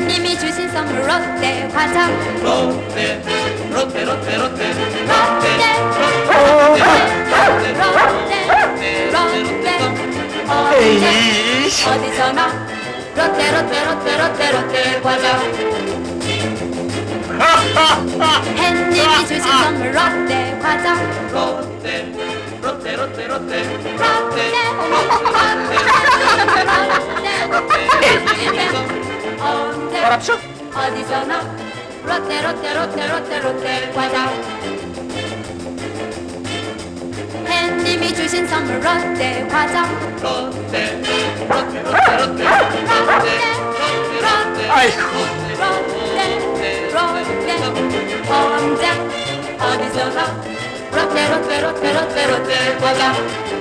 햇님이 주신 선물 롯데 과자. 롯데 롯데 롯데 롯데 롯데 어디서나 롯데 롯데 롯데 롯데 롯데 과자. 햇님이 주신 선물 롯데 과자. 롯데 롯데 롯데 롯데 뭐랍쇼? 어디서나 롯데 롯데 롯데 롯데 롯데 과자. 햇님이 주신 선물 롯데 과자. 롯데 롯데 롯데 롯데 아이고. 롯데 언제 어디서나 롯데 롯데 롯데 롯데 롯데 과자.